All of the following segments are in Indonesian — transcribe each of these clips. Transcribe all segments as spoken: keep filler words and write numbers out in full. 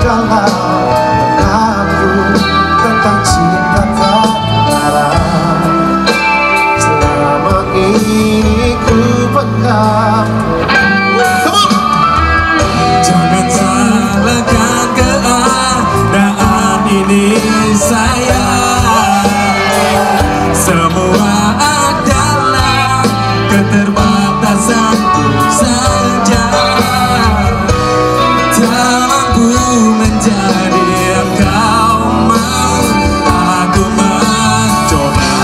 dalam benakku tentang cinta tak arah. Selama ini ku pendam. Jangan salahkan keadaan ini sayang. Semua adalah keterbatasanku saja. Tak mampu menjadi yang kau mau, aku mencoba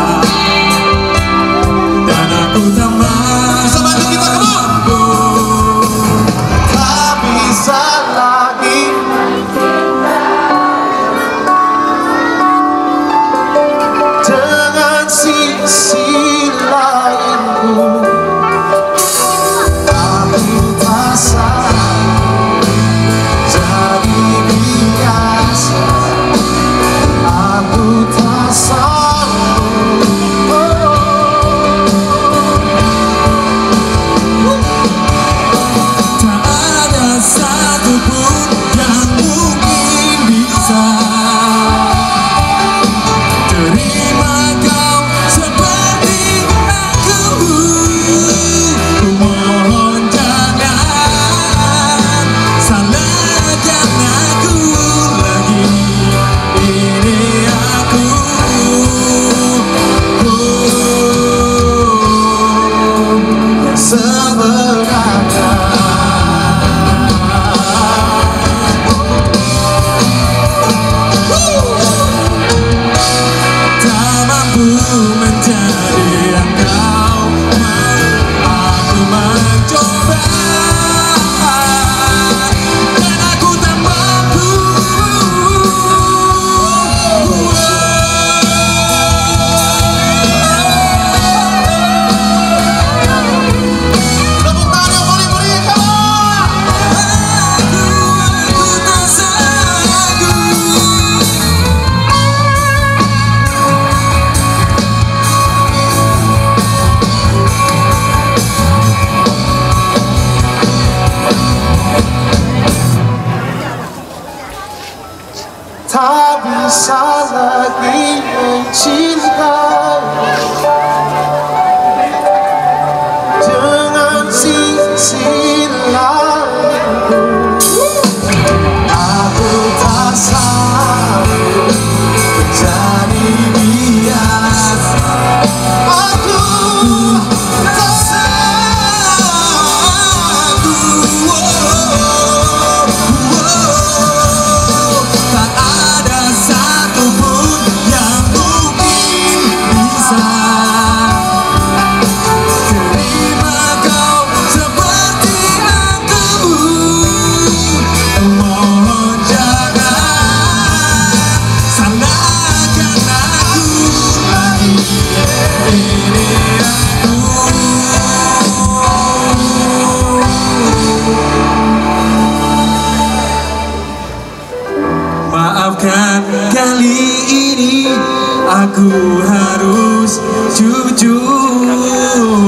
dan aku tak mampu. Tak bisa lagi dengan sisi lainku. Aku tak sanggup jadi biasa. Aku tak sanggup. Tak ada satupun yang mungkin bisa terima kau seperti aku. Ku mohon jangan salahkan aku lagi. Ini aku Yang sebenarnya. tak mampu menjadi yang kau mau. Aku mencoba dan aku tak mampu. Tepuk tangan yang paling meriah, come on! Aku, aku tak sanggup. Tak bisa lagi mencintai dengan sisi lainku. Aku tak sanggup menjadi biasa. Aku tak Tak ada satupun yang mungkin bisa terima kau seperti aku. Mohon jangan salahkan aku lagi. Ini aku. Maafkan kali ini aku harus jujur.